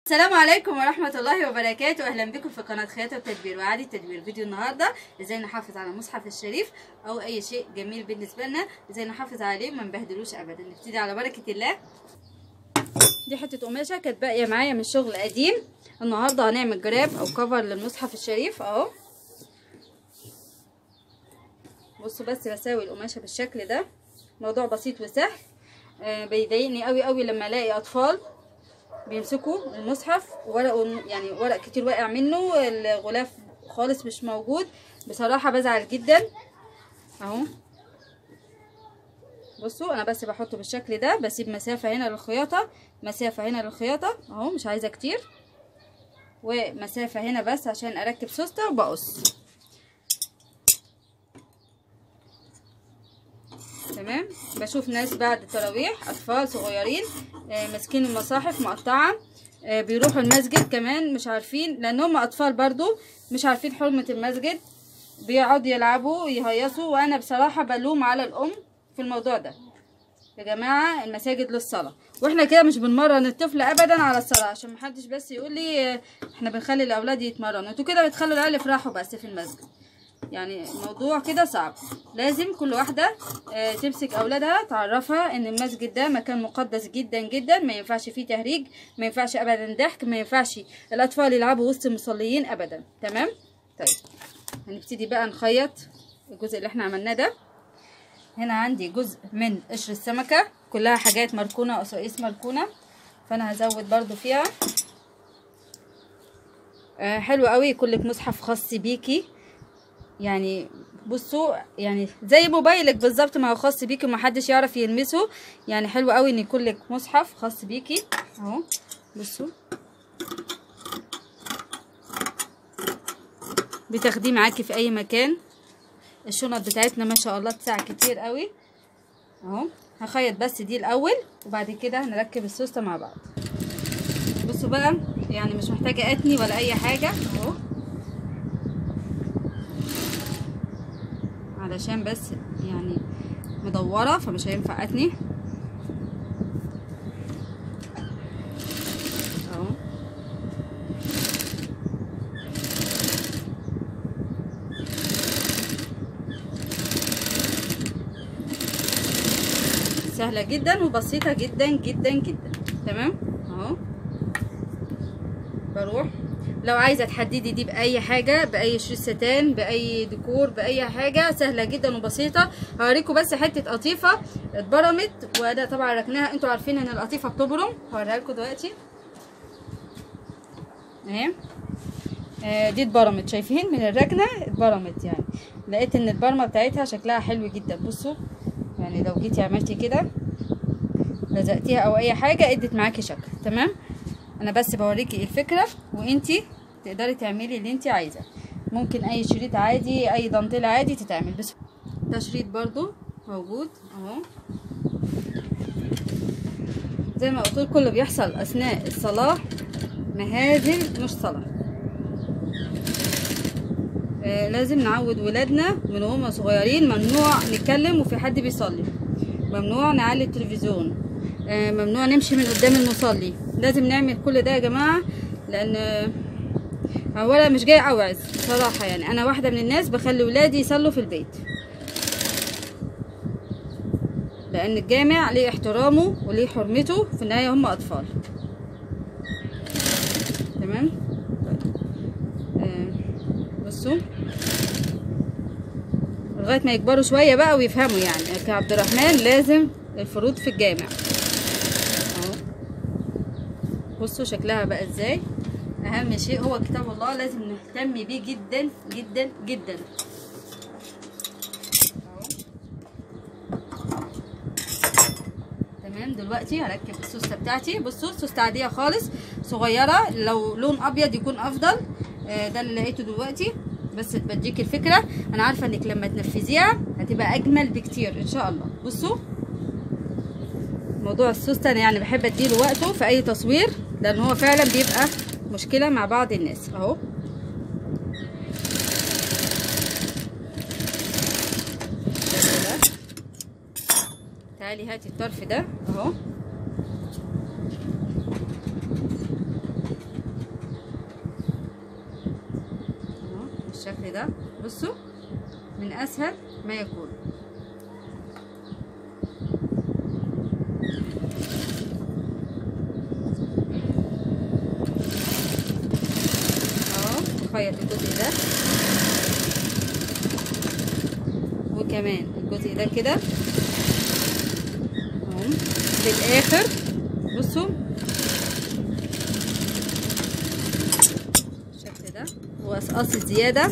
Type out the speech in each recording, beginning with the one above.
السلام عليكم ورحمة الله وبركاته. أهلا بكم في قناة خياطة وتدبير وإعادة تدبير. فيديو النهاردة إزاي نحافظ على المصحف الشريف أو أي شيء جميل بالنسبة لنا، إزاي نحافظ عليه وما نبهدلوش أبدا. نبتدي على بركة الله. دي حتة قماشة كانت باقية معايا من شغل قديم. النهاردة هنعمل جراب أو كفر للمصحف الشريف أهو. بصوا بس بساوي القماشة بالشكل ده، موضوع بسيط وسهل. بيضايقني قوي قوي لما الاقي اطفال بيمسكوا المصحف ورق كتير واقع منه، الغلاف خالص مش موجود. بصراحة بزعل جدا اهو. بصوا انا بس بحطه بالشكل ده، بسيب مسافة هنا للخياطة، مسافة هنا للخياطة اهو، مش عايزة كتير، ومسافة هنا بس عشان اركب سوستة وبقص. تمام. بشوف ناس بعد التراويح اطفال صغيرين ماسكين المصاحف مقطعه، بيروحوا المسجد كمان مش عارفين، لان هم اطفال برضو مش عارفين حرمه المسجد، بيقعدوا يلعبوا يهيصوا. وانا بصراحه بلوم على الام في الموضوع ده. يا جماعه المساجد للصلاه، واحنا كده مش بنمرن الطفل ابدا على الصلاه، عشان محدش بس يقول لي احنا بنخلي الاولاد يتمرنوا. انتوا كده بتخلوا العيال يفرحوا بس في المسجد، يعني الموضوع كده صعب. لازم كل واحدة تمسك اولادها، تعرفها ان المسجد ده مكان مقدس جدا جدا، ما ينفعش فيه تهريج، ما ينفعش ابدا ضحك، ما ينفعش الاطفال يلعبوا وسط المصليين ابدا. تمام. طيب هنبتدي بقى نخيط الجزء اللي احنا عملناه ده. هنا عندي جزء من قشر السمكة، كلها حاجات مركونة، قصاقيس مركونة، فانا هزود برضو فيها. حلو قوي يكون لك مصحف خاص بيكي، يعني بصوا يعني زي موبايلك بالظبط، ما هو خاص بيكي ومحدش يعرف يلمسه. يعني حلو قوي ان يكون لك مصحف خاص بيكي اهو. بصوا بتاخديه معاكي في اي مكان. الشنط بتاعتنا ما شاء الله تسع كتير قوي اهو. هخيط بس دي الاول وبعد كده هنركب السوسته مع بعض. بصوا بقى يعني مش محتاجه اتني ولا اي حاجه اهو، علشان بس يعني مدوره فمش هينفع اتني اهو. سهله جدا وبسيطه جدا جدا جدا. تمام اهو. بروح لو عايزه تحددي دي باي حاجه، باي شريط ستان، باي ديكور، باي حاجه، سهله جدا وبسيطه. هوريكم بس حته قطيفه اتبرمت وانا طبعا ركناها، انتوا عارفين ان القطيفه بتبرم، هوريها لكم دلوقتي اهي. دي اتبرمت، شايفين من الركنه اتبرمت، يعني لقيت ان البرمه بتاعتها شكلها حلو جدا. بصوا يعني لو جيتي عملتي كده لزقتيها او اي حاجه ادت معاكي شكل. تمام. انا بس بوريكي الفكره وانتي تقدري تعملي اللي انتي عايزاه. ممكن اي شريط عادي، اي دانتيل عادي تتعمل. بس ده شريط برضو موجود اهو. زي ما قلت لكم اللي بيحصل اثناء الصلاه مهازل مش صلاه. لازم نعود ولادنا من وهم صغيرين ممنوع نتكلم وفي حد بيصلي، ممنوع نعلي التلفزيون، ممنوع نمشي من قدام المصلي. لازم نعمل كل ده يا جماعه، لان اولا مش جاي اوعظ صراحه، يعني انا واحده من الناس بخلي ولادي يصلوا في البيت، لان الجامع ليه احترامه وليه حرمته، في النهايه هم اطفال. تمام. بصوا لغايه ما يكبروا شويه بقى ويفهموا، يعني كعبد الرحمن لازم الفروض في الجامع اهو. بصوا شكلها بقى ازاي. اهم شيء هو كتاب الله، لازم نهتم بيه جدا جدا جدا اهو. تمام. دلوقتي هركب السوسته بتاعتي. بصوا السوسته عاديه خالص صغيره، لو لون ابيض يكون افضل. ده اللي لقيته دلوقتي بس تبديك الفكره. انا عارفه انك لما تنفذيها هتبقى اجمل بكتير ان شاء الله. بصوا موضوع السوسته انا يعني بحب اديله وقته في اي تصوير، لان هو فعلا بيبقى مشكله مع بعض الناس اهو. تعالي هاتي الطرف ده اهو. بالشكل ده. بصوا من اسهل ما يكون. نخيط الجزء ده وكمان الجزء ده كده اهو بالاخر. بصوا بالشكل ده، وقصقص زياده.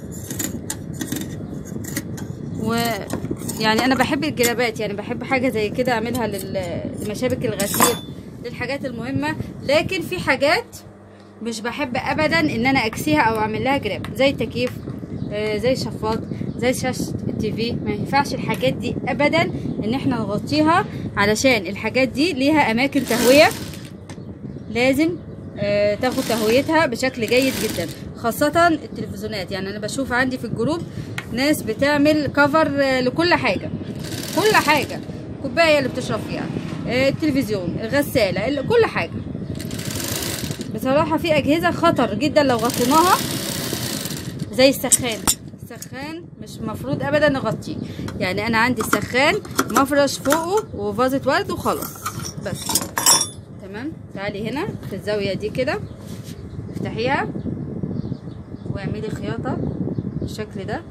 ويعني انا بحب الجرابات، يعني بحب حاجه زي كده اعملها لمشابك الغسيل، للحاجات المهمه. لكن في حاجات مش بحب ابدا ان انا اكسيها او اعمل لها جراب، زي التكييف، زي الشفاط، زي شاشه التي في. ما ينفعش الحاجات دي ابدا ان احنا نغطيها، علشان الحاجات دي ليها اماكن تهويه، لازم تاخد تهويتها بشكل جيد جدا، خاصه التلفزيونات. يعني انا بشوف عندي في الجروب ناس بتعمل كفر لكل حاجه، كل حاجه، كوبايه اللي بتشرب فيها، التلفزيون، الغساله، كل حاجه. بصراحة في أجهزة خطر جدا لو غطيناها، زي السخان. السخان مش مفروض أبدا نغطيه. يعني أنا عندي السخان مفرش فوقه وفازة ورد وخلاص بس. تمام. تعالي هنا في الزاوية دي كده، افتحيها واعملي خياطة بالشكل ده،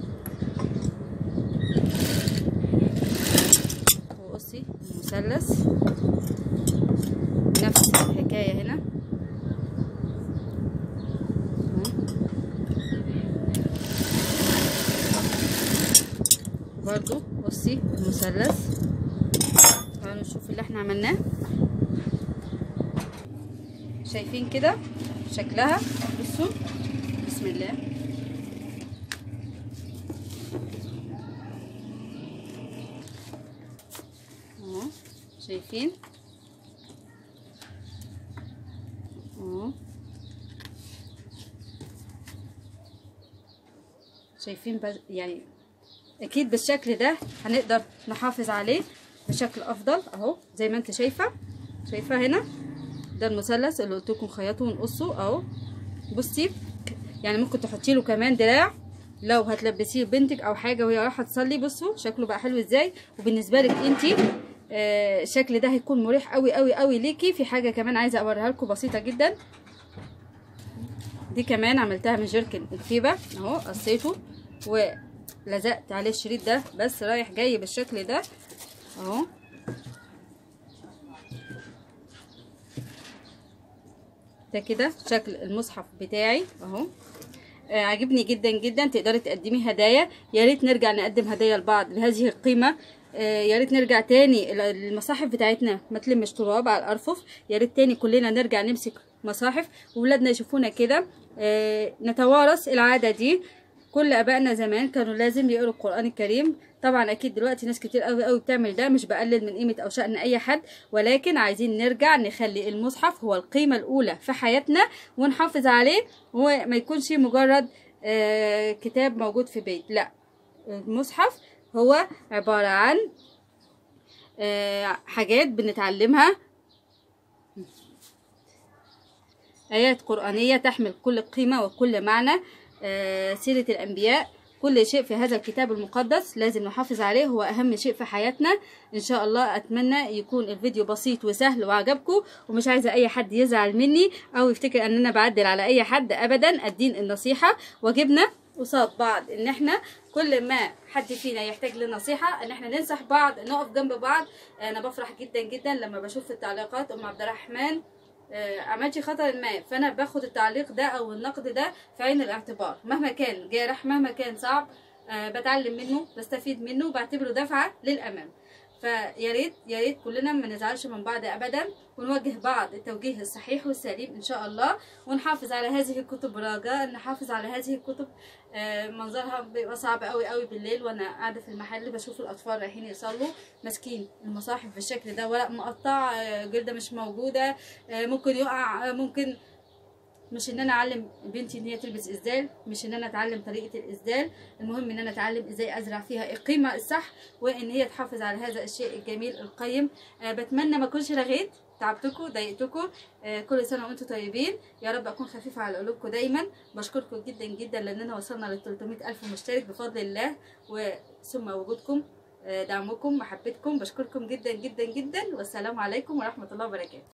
وقصي المثلث. نفس الحكاية هنا برضو، بصي المثلث. تعالوا نشوف اللي احنا عملناه. شايفين كده شكلها؟ بصوا بسم الله. اهو شايفين اهو، شايفين يعني اكيد بالشكل ده هنقدر نحافظ عليه بشكل افضل. اهو زي ما انت شايفه هنا ده المثلث اللي قلت لكم خيطه ونقصه اهو. بصي يعني ممكن تحطي له كمان دراع لو هتلبسيه بنتك او حاجه وهي رايحه تصلي. بصوا شكله بقى حلو ازاي. وبالنسبه لك انت الشكل ده هيكون مريح قوي قوي قوي ليكي. في حاجه كمان عايزه اوريها لكم بسيطه جدا، دي كمان عملتها من جيركن الخيبه اهو. قصيته ولزقت عليه الشريط ده بس رايح جاي بالشكل ده اهو. ده كده شكل المصحف بتاعي اهو. عجبني جدا جدا. تقدري تقدمي هدايا. يا ريت نرجع نقدم هدايا لبعض بهذه القيمه. يا ريت نرجع تاني المصاحف بتاعتنا ما تلمش تراب على الارفف. يا ريت تاني كلنا نرجع نمسك مصاحف وولادنا يشوفونا كده. نتوارث العاده دي. كل ابائنا زمان كانوا لازم يقروا القرآن الكريم. طبعا اكيد دلوقتي ناس كتير قوي قوي بتعمل ده، مش بقلل من قيمة او شأن اي حد، ولكن عايزين نرجع نخلي المصحف هو القيمة الاولى في حياتنا ونحافظ عليه، وما يكونش مجرد كتاب موجود في بيت. لا، المصحف هو عبارة عن حاجات بنتعلمها، آيات قرآنية تحمل كل قيمة وكل معنى، سيرة الأنبياء. كل شيء في هذا الكتاب المقدس لازم نحافظ عليه، هو أهم شيء في حياتنا. إن شاء الله أتمنى يكون الفيديو بسيط وسهل وعجبكم، ومش عايزة أي حد يزعل مني أو يفتكر أن أنا بعدل على أي حد أبدا. الدين النصيحة، واجبنا قصاد بعض إن احنا كل ما حد فينا يحتاج لنصيحة ان احنا ننصح بعض، نقف جنب بعض. أنا بفرح جدا جدا لما بشوف في التعليقات عبد الرحمن عملتي خطأ ما، فانا باخد التعليق ده او النقد ده في عين الاعتبار، مهما كان جارح مهما كان صعب. بتعلم منه، بستفيد منه، بعتبره دفعه للامام. فيا ريت يا ريت كلنا ما نزعلش من بعض ابدا، ونوجه بعض التوجيه الصحيح والسليم ان شاء الله، ونحافظ على هذه الكتب. رجاء نحافظ على هذه الكتب. منظرها بيبقى صعب قوي قوي بالليل وانا قاعده في المحل بشوف الاطفال رايحين يصلوا ماسكين المصاحف بالشكل ده، ورق مقطع، جلده مش موجوده، ممكن يقع. ممكن مش ان انا اعلم بنتي ان هي تلبس اسدال، مش ان انا اتعلم طريقه الاسدال، المهم ان انا اتعلم ازاي ازرع فيها القيمه الصح، وان هي تحافظ على هذا الشيء الجميل القيم. بتمنى ما اكونش رغيت. تعبتكم ضايقتكم. كل سنه وانتم طيبين، يا رب اكون خفيفه على قلوبكم دايما. بشكركم جدا جدا لاننا وصلنا ل 300,000 مشترك بفضل الله، وثم وجودكم، دعمكم، محبتكم. بشكركم جدا جدا جدا، والسلام عليكم ورحمه الله وبركاته.